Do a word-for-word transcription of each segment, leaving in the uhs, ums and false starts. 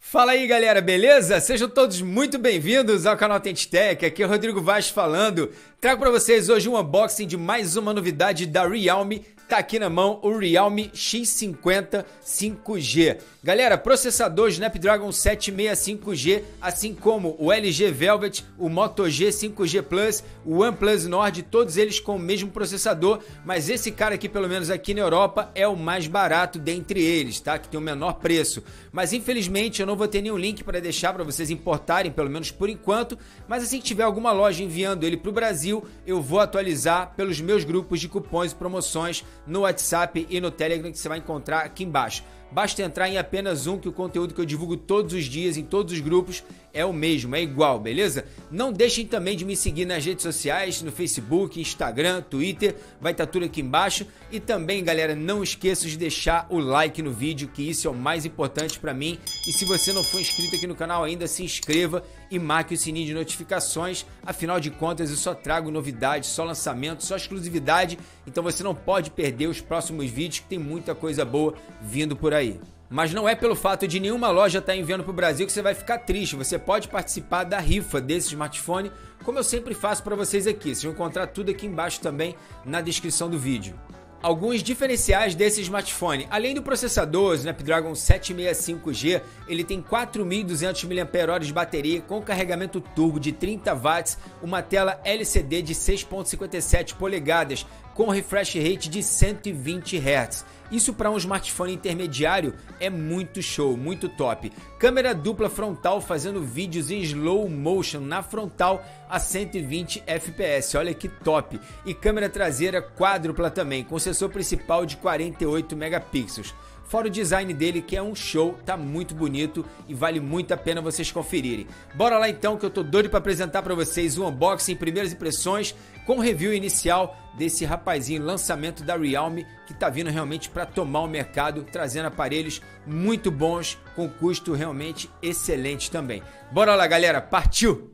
Fala aí galera, beleza? Sejam todos muito bem-vindos ao canal TenTech, aqui é o Rodrigo Vaz falando. Trago para vocês hoje um unboxing de mais uma novidade da Realme. Tá aqui na mão o Realme X cinquenta cinco G. Galera, processador Snapdragon sete sessenta e cinco G, assim como o L G Velvet, o Moto G cinco G Plus, o OnePlus Nord, todos eles com o mesmo processador, mas esse cara aqui, pelo menos aqui na Europa, é o mais barato dentre eles, tá? Que tem o menor preço. Mas infelizmente eu não vou ter nenhum link para deixar para vocês importarem, pelo menos por enquanto, mas assim que tiver alguma loja enviando ele para o Brasil, eu vou atualizar pelos meus grupos de cupons e promoções no WhatsApp e no Telegram que você vai encontrar aqui embaixo. Basta entrar em apenas um que o conteúdo que eu divulgo todos os dias em todos os grupos é o mesmo, é igual, beleza? Não deixem também de me seguir nas redes sociais, no Facebook, Instagram, Twitter, vai estar tudo aqui embaixo. E também, galera, não esqueça de deixar o like no vídeo, que isso é o mais importante para mim. E se você não for inscrito aqui no canal ainda, se inscreva e marque o sininho de notificações. Afinal de contas, eu só trago novidades, só lançamento, só exclusividade. Então você não pode perder os próximos vídeos, que tem muita coisa boa vindo por aí. Mas não é pelo fato de nenhuma loja estar enviando para o Brasil que você vai ficar triste. Você pode participar da rifa desse smartphone, como eu sempre faço para vocês aqui. Vocês vão encontrar tudo aqui embaixo também na descrição do vídeo. Alguns diferenciais desse smartphone: além do processador Snapdragon sete sessenta e cinco G, ele tem quatro mil e duzentos miliampères-hora de bateria com carregamento turbo de trinta watts, uma tela L C D de seis vírgula cinquenta e sete polegadas com refresh rate de cento e vinte hertz. Isso para um smartphone intermediário é muito show, muito top. Câmera dupla frontal fazendo vídeos em slow motion na frontal a cento e vinte F P S, olha que top. E câmera traseira quádrupla também, com sensor principal de quarenta e oito megapixels. Fora o design dele, que é um show, tá muito bonito e vale muito a pena vocês conferirem. Bora lá então, que eu tô doido para apresentar para vocês o unboxing, primeiras impressões, com review inicial desse rapazinho, lançamento da Realme, que tá vindo realmente para tomar o mercado, trazendo aparelhos muito bons, com custo realmente excelente também. Bora lá galera, partiu!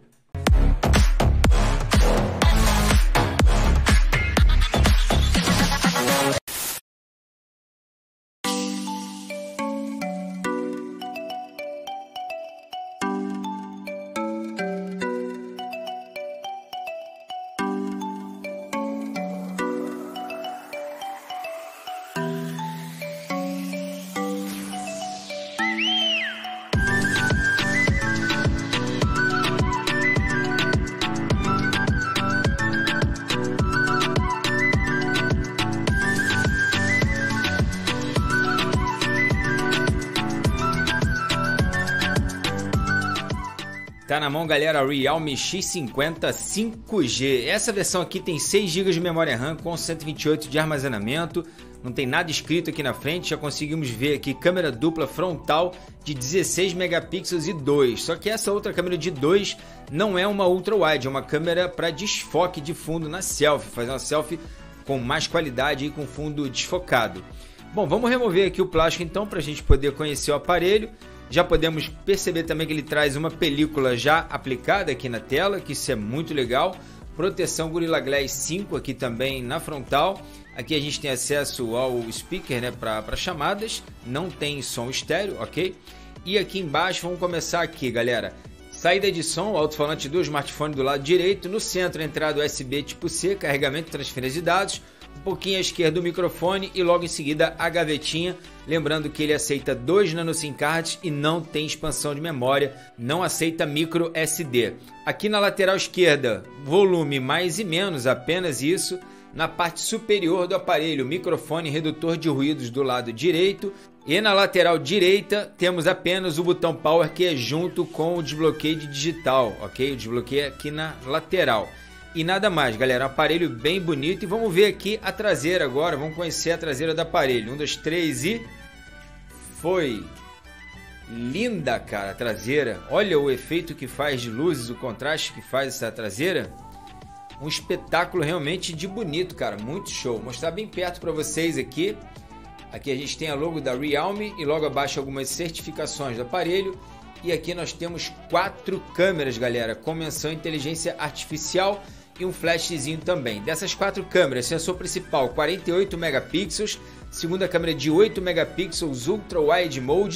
Tá na mão, galera, Realme X cinquenta cinco G. Essa versão aqui tem seis gigas de memória RAM com cento e vinte e oito de armazenamento. Não tem nada escrito aqui na frente. Já conseguimos ver aqui câmera dupla frontal de dezesseis megapixels e dois. Só que essa outra câmera de dois não é uma ultra wide, é uma câmera para desfoque de fundo na selfie, fazer uma selfie com mais qualidade e com fundo desfocado. Bom, vamos remover aqui o plástico então para a gente poder conhecer o aparelho. Já podemos perceber também que ele traz uma película já aplicada aqui na tela, que isso é muito legal. Proteção Gorilla Glass cinco aqui também na frontal. Aqui a gente tem acesso ao speaker, né, para chamadas. Não tem som estéreo, ok? E aqui embaixo, vamos começar aqui, galera. Saída de som, alto-falante do smartphone do lado direito. No centro, entrada U S B tipo C, carregamento e transferência de dados. Um pouquinho à esquerda o microfone e logo em seguida a gavetinha. Lembrando que ele aceita dois nano SIM cards e não tem expansão de memória, não aceita micro S D. Aqui na lateral esquerda, volume mais e menos, apenas isso. Na parte superior do aparelho, microfone redutor de ruídos do lado direito. E na lateral direita temos apenas o botão Power, que é junto com o desbloqueio de digital, ok? O desbloqueio aqui na lateral. E nada mais, galera, um aparelho bem bonito. E vamos ver aqui a traseira agora, vamos conhecer a traseira do aparelho. Um, dois, três e... foi! Linda, cara, a traseira. Olha o efeito que faz de luzes, o contraste que faz essa traseira. Um espetáculo realmente de bonito, cara, muito show. Vou mostrar bem perto para vocês aqui. Aqui a gente tem a logo da Realme e logo abaixo algumas certificações do aparelho. E aqui nós temos quatro câmeras, galera, com menção inteligência artificial e um flashzinho também. Dessas quatro câmeras, sensor principal quarenta e oito megapixels, segunda câmera de oito megapixels Ultra Wide Mode,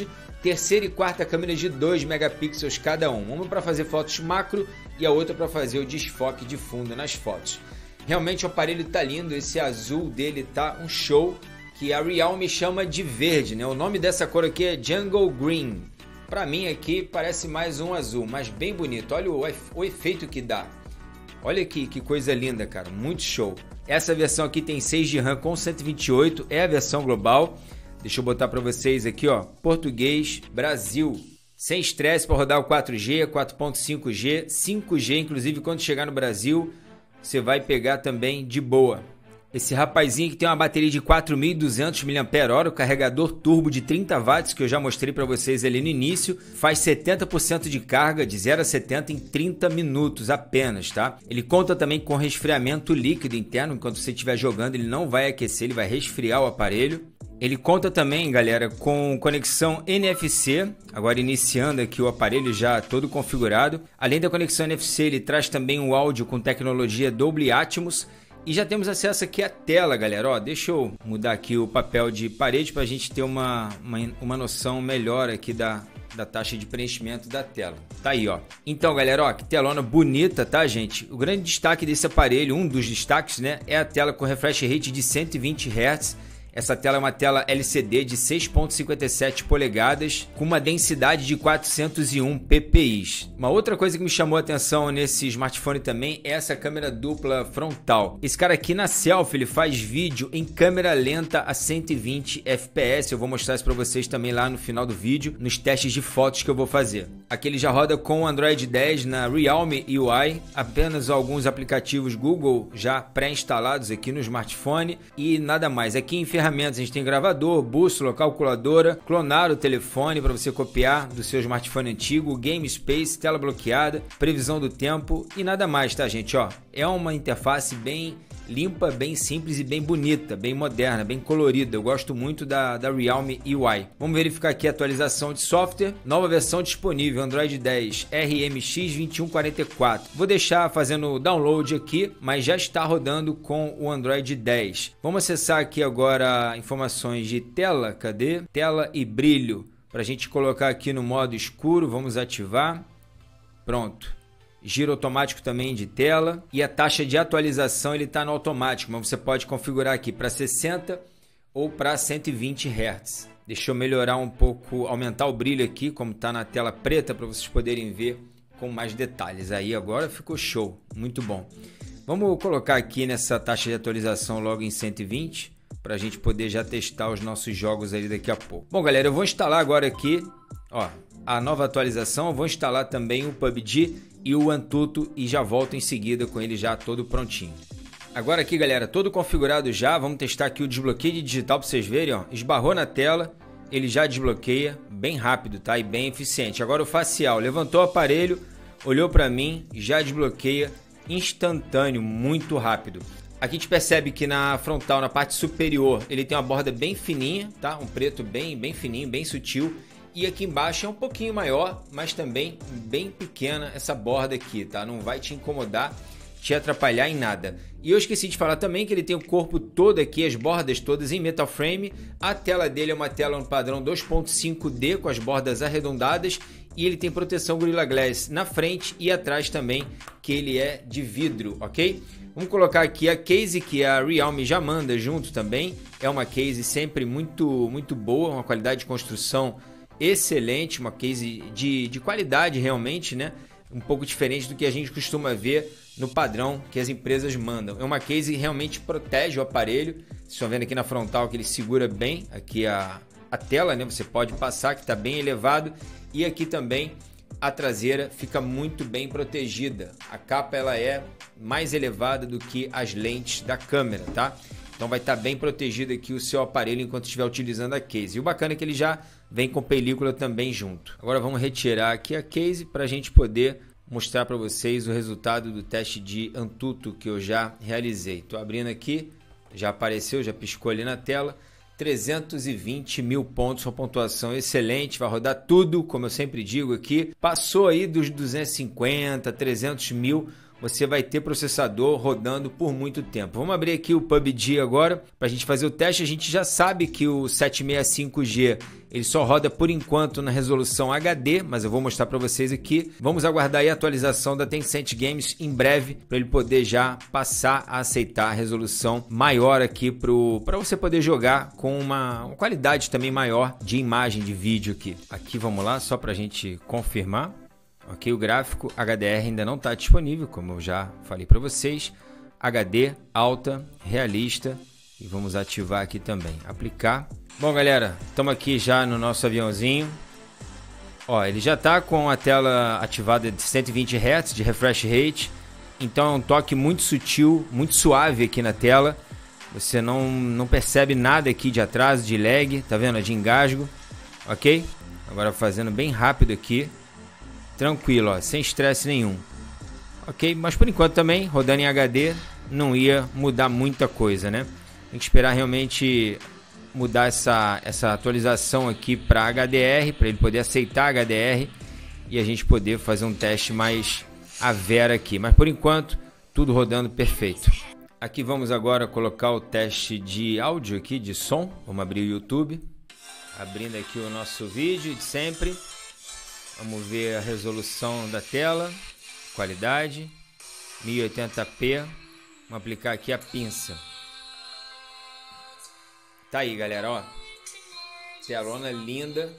Terceira e quarta câmera de dois megapixels cada um. Uma para fazer fotos macro e a outra para fazer o desfoque de fundo nas fotos. Realmente o aparelho tá lindo, esse azul dele tá um show, que a Realme chama de verde, né? O nome dessa cor aqui é Jungle Green. Para mim aqui parece mais um azul, mas bem bonito. Olha o, o efeito que dá. Olha aqui que coisa linda, cara, muito show. Essa versão aqui tem seis de RAM com cento e vinte e oito, é a versão global. Deixa eu botar para vocês aqui, ó, português, Brasil. Sem estresse para rodar o quatro G, quatro ponto cinco G, cinco G, inclusive quando chegar no Brasil, você vai pegar também de boa. Esse rapazinho que tem uma bateria de quatro mil e duzentos miliampères-hora, o carregador turbo de trinta watts, que eu já mostrei para vocês ali no início, faz setenta por cento de carga de zero a setenta em trinta minutos apenas, tá? Ele conta também com resfriamento líquido interno, enquanto você estiver jogando ele não vai aquecer, ele vai resfriar o aparelho. Ele conta também, galera, com conexão N F C, agora iniciando aqui o aparelho já todo configurado. Além da conexão N F C, ele traz também um áudio com tecnologia Dolby Atmos. E já temos acesso aqui à tela, galera. Ó, deixa eu mudar aqui o papel de parede para a gente ter uma, uma, uma noção melhor aqui da, da taxa de preenchimento da tela. Tá aí, ó. Então, galera, ó, que telona bonita, tá, gente? O grande destaque desse aparelho, um dos destaques, né, é a tela com refresh rate de cento e vinte hertz. Essa tela é uma tela L C D de seis ponto cinquenta e sete polegadas com uma densidade de quatrocentos e um ppi. Uma outra coisa que me chamou a atenção nesse smartphone também é essa câmera dupla frontal. Esse cara aqui na selfie ele faz vídeo em câmera lenta a cento e vinte F P S. Eu vou mostrar isso para vocês também lá no final do vídeo, nos testes de fotos que eu vou fazer. Aqui ele já roda com o Android dez na Realme U I, apenas alguns aplicativos Google já pré-instalados aqui no smartphone e nada mais. Aqui em ferramentas a gente tem gravador, bússola, calculadora, clonar o telefone para você copiar do seu smartphone antigo, Game Space, tela bloqueada, previsão do tempo e nada mais, tá, gente? Ó, é uma interface bem limpa, bem simples e bem bonita, bem moderna, bem colorida. Eu gosto muito da, da Realme U I. Vamos verificar aqui a atualização de software. Nova versão disponível, Android dez R M X vinte e um quarenta e quatro. Vou deixar fazendo o download aqui, mas já está rodando com o Android dez. Vamos acessar aqui agora informações de tela. Cadê? Tela e brilho. Para a gente colocar aqui no modo escuro, vamos ativar. Pronto. Giro automático também de tela e a taxa de atualização ele está no automático, mas você pode configurar aqui para sessenta ou para cento e vinte hertz. Deixa eu melhorar um pouco, aumentar o brilho aqui, como está na tela preta, para vocês poderem ver com mais detalhes. Aí agora ficou show, muito bom. Vamos colocar aqui nessa taxa de atualização logo em cento e vinte, para a gente poder já testar os nossos jogos ali daqui a pouco. Bom, galera, eu vou instalar agora aqui, ó, a nova atualização. Eu vou instalar também o P U B G e o Antutu e já volto em seguida com ele já todo prontinho. Agora aqui, galera, todo configurado já. Vamos testar aqui o desbloqueio de digital para vocês verem, ó. Esbarrou na tela, ele já desbloqueia bem rápido, tá? E bem eficiente. Agora o facial, levantou o aparelho, olhou para mim, já desbloqueia instantâneo, muito rápido. Aqui a gente percebe que na frontal, na parte superior, ele tem uma borda bem fininha, tá? Um preto bem, bem fininho, bem sutil. E aqui embaixo é um pouquinho maior, mas também bem pequena essa borda aqui, tá? Não vai te incomodar, te atrapalhar em nada. E eu esqueci de falar também que ele tem o corpo todo aqui, as bordas todas em metal frame. A tela dele é uma tela no padrão dois ponto cinco D com as bordas arredondadas. E ele tem proteção Gorilla Glass na frente e atrás também, que ele é de vidro, ok? Vamos colocar aqui a case que a Realme já manda junto também. É uma case sempre muito, muito boa, uma qualidade de construção excelente, uma case de, de qualidade realmente, né? Um pouco diferente do que a gente costuma ver no padrão que as empresas mandam. É uma case que realmente protege o aparelho. Vocês estão vendo aqui na frontal que ele segura bem aqui a, a tela, né? Você pode passar, que está bem elevado. E aqui também a traseira fica muito bem protegida. A capa ela é mais elevada do que as lentes da câmera, tá? Então vai estar bem protegido aqui o seu aparelho enquanto estiver utilizando a case. E o bacana é que ele já vem com película também junto. Agora vamos retirar aqui a case para a gente poder mostrar para vocês o resultado do teste de Antutu que eu já realizei. Estou abrindo aqui, já apareceu, já piscou ali na tela. trezentos e vinte mil pontos, uma pontuação excelente, vai rodar tudo, como eu sempre digo aqui. Passou aí dos duzentos e cinquenta, trezentos mil, você vai ter processador rodando por muito tempo. Vamos abrir aqui o P U B G agora para a gente fazer o teste. A gente já sabe que o sete sessenta e cinco G ele só roda por enquanto na resolução H D, mas eu vou mostrar para vocês aqui. Vamos aguardar aí a atualização da Tencent Games em breve para ele poder já passar a aceitar a resolução maior aqui para você poder jogar com uma, uma qualidade também maior de imagem, de vídeo aqui. Aqui vamos lá, só para a gente confirmar. Ok, o gráfico H D R ainda não está disponível, como eu já falei para vocês. H D, alta, realista. E vamos ativar aqui também, aplicar. Bom, galera, estamos aqui já no nosso aviãozinho. Ó, ele já está com a tela ativada de cento e vinte hertz de refresh rate. Então é um toque muito sutil, muito suave aqui na tela. Você não, não percebe nada aqui de atraso, de lag, tá vendo? De engasgo, ok? Agora fazendo bem rápido aqui. Tranquilo, ó, sem estresse nenhum. Ok, mas por enquanto também, rodando em H D, não ia mudar muita coisa, né? Tem que esperar realmente mudar essa, essa atualização aqui para H D R, para ele poder aceitar H D R e a gente poder fazer um teste mais à vera aqui. Mas por enquanto, tudo rodando perfeito. Aqui vamos agora colocar o teste de áudio aqui, de som. Vamos abrir o YouTube. Abrindo aqui o nosso vídeo de sempre. Vamos ver a resolução da tela, qualidade, mil e oitenta p. Vamos aplicar aqui a pinça. Tá aí, galera, ó. Telona linda.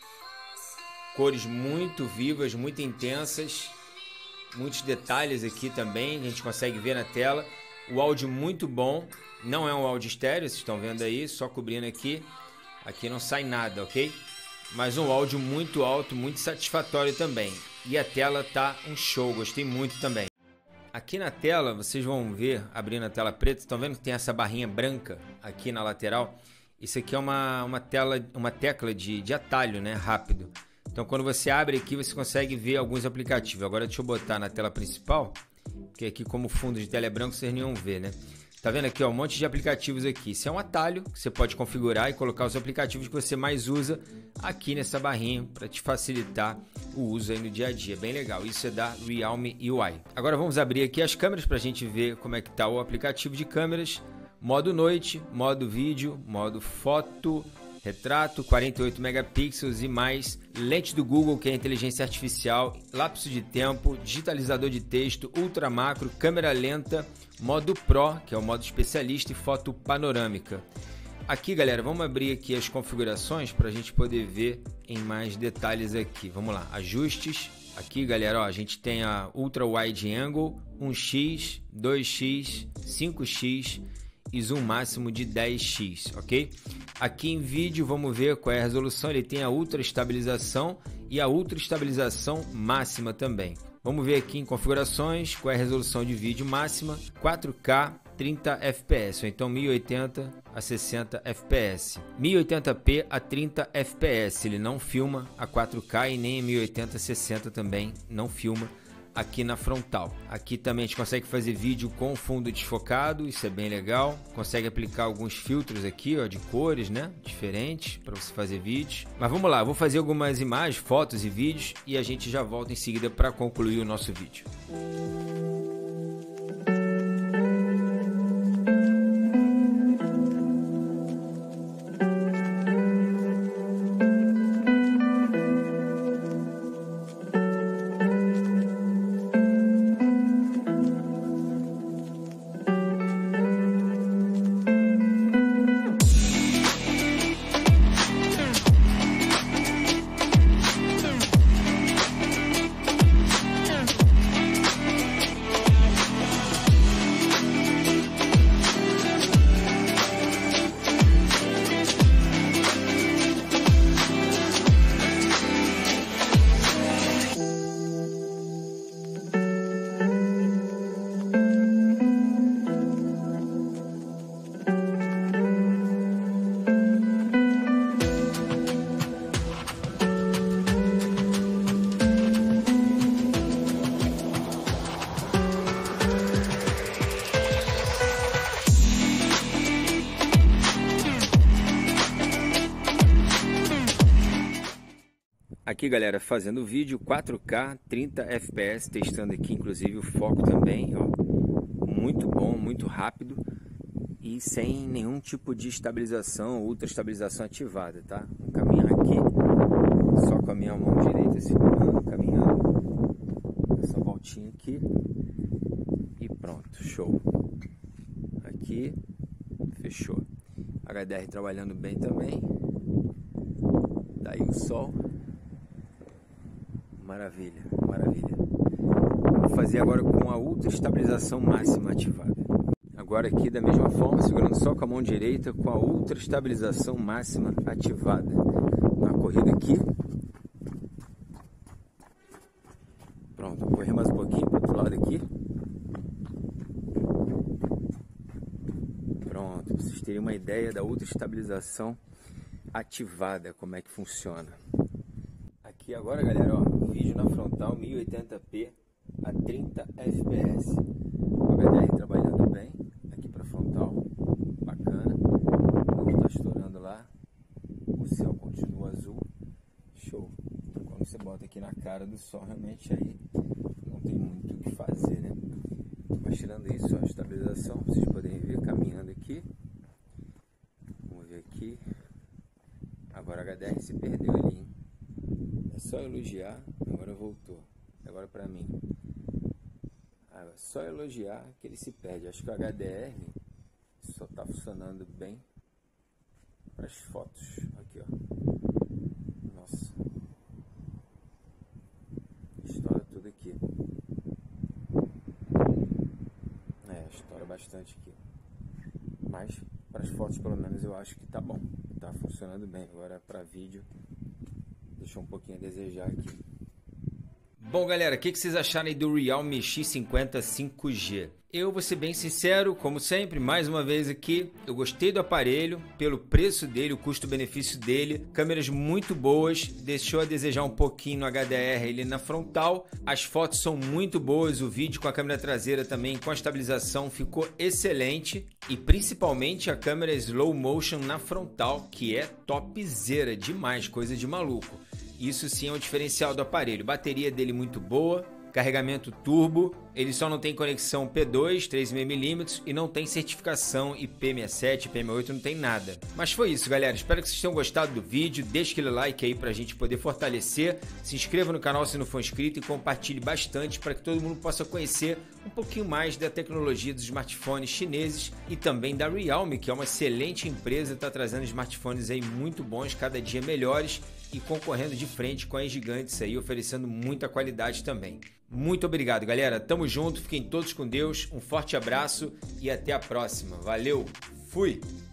Cores muito vivas, muito intensas. Muitos detalhes aqui também, a gente consegue ver na tela. O áudio muito bom. Não é um áudio estéreo, vocês estão vendo aí, só cobrindo aqui. Aqui não sai nada, ok? Mas um áudio muito alto, muito satisfatório também. E a tela tá um show, gostei muito também. Aqui na tela, vocês vão ver, abrindo a tela preta, estão vendo que tem essa barrinha branca aqui na lateral? Isso aqui é uma, uma, tela, uma tecla de, de atalho, né? Rápido. Então quando você abre aqui, você consegue ver alguns aplicativos. Agora deixa eu botar na tela principal, porque aqui como o fundo de tela é branco, vocês não vão ver, né? Tá vendo aqui, ó, um monte de aplicativos aqui. Isso é um atalho que você pode configurar e colocar os aplicativos que você mais usa aqui nessa barrinha para te facilitar o uso aí no dia a dia. Bem legal. Isso é da Realme U I. Agora vamos abrir aqui as câmeras para a gente ver como é que tá o aplicativo de câmeras. Modo noite, modo vídeo, modo foto, retrato, quarenta e oito megapixels e mais, lente do Google, que é inteligência artificial, lapso de tempo, digitalizador de texto, ultra macro, câmera lenta, modo Pro, que é o modo especialista, e foto panorâmica. Aqui, galera, vamos abrir aqui as configurações para a gente poder ver em mais detalhes aqui. Vamos lá, ajustes. Aqui, galera, ó, a gente tem a Ultra Wide Angle, um x, dois x, cinco x e zoom máximo de dez x, ok? Aqui em vídeo, vamos ver qual é a resolução. Ele tem a Ultra Estabilização e a Ultra Estabilização Máxima também. Vamos ver aqui em configurações qual é a resolução de vídeo máxima, quatro K, trinta F P S, ou então mil e oitenta a sessenta F P S. mil e oitenta p a trinta F P S, ele não filma a quatro K e nem a mil e oitenta a sessenta também não filma aqui na frontal. Aqui também a gente consegue fazer vídeo com fundo desfocado, isso é bem legal. Consegue aplicar alguns filtros aqui, ó, de cores, né, diferentes para você fazer vídeos. Mas vamos lá, vou fazer algumas imagens, fotos e vídeos e a gente já volta em seguida para concluir o nosso vídeo. aqui, galera, fazendo vídeo quatro K, trinta F P S, testando aqui, inclusive o foco também, ó. Muito bom, muito rápido e sem nenhum tipo de estabilização, ultra estabilização ativada, tá? Vamos caminhar aqui, só com a minha mão direita segurando, caminhando, essa voltinha aqui e pronto, show. Aqui, fechou. H D R trabalhando bem também. Daí o sol. Maravilha, maravilha. Vou fazer agora com a ultra estabilização máxima ativada. Agora aqui da mesma forma, segurando só com a mão direita, com a ultra estabilização máxima ativada. Na corrida aqui. Pronto, vou correr mais um pouquinho para o outro lado aqui. Pronto, para vocês terem uma ideia da ultra estabilização ativada, como é que funciona. Aqui agora, galera, ó, vídeo na frontal mil e oitenta p a trinta F P S. O H D R trabalhando bem, aqui para frontal, bacana. Não está estourando lá, o céu continua azul, show. Quando você bota aqui na cara do sol, realmente aí não tem muito o que fazer, né? Mas tirando isso, ó, a estabilização, vocês podem ver caminhando aqui. Vamos ver aqui. Agora o H D R se perdeu ali, hein? É só elogiar, agora voltou. Agora pra mim. É só elogiar que ele se perde. Acho que o H D R só tá funcionando bem para as fotos. Aqui, ó. Nossa. Estoura tudo aqui. É, estoura bastante aqui. Mas para as fotos pelo menos eu acho que tá bom. Tá funcionando bem. Agora para vídeo deixou um pouquinho a desejar aqui. Bom, galera, o que, que vocês acharam aí do Realme X cinquenta cinco G? Eu vou ser bem sincero, como sempre, mais uma vez aqui, eu gostei do aparelho, pelo preço dele, o custo-benefício dele, câmeras muito boas, deixou a desejar um pouquinho no H D R ali na frontal, as fotos são muito boas, o vídeo com a câmera traseira também, com a estabilização, ficou excelente, e principalmente a câmera slow motion na frontal, que é topzera demais, coisa de maluco. Isso sim é um diferencial do aparelho. Bateria dele muito boa, carregamento turbo, ele só não tem conexão P dois, três vírgula cinco milímetros e não tem certificação I P sessenta e sete, I P sessenta e oito, não tem nada. Mas foi isso, galera. Espero que vocês tenham gostado do vídeo. Deixe aquele like aí pra gente poder fortalecer. Se inscreva no canal se não for inscrito e compartilhe bastante para que todo mundo possa conhecer um pouquinho mais da tecnologia dos smartphones chineses e também da Realme, que é uma excelente empresa, está trazendo smartphones aí muito bons, cada dia melhores e concorrendo de frente com as gigantes aí, oferecendo muita qualidade também. Muito obrigado, galera. Tamo junto, fiquem todos com Deus, um forte abraço e até a próxima. Valeu, fui!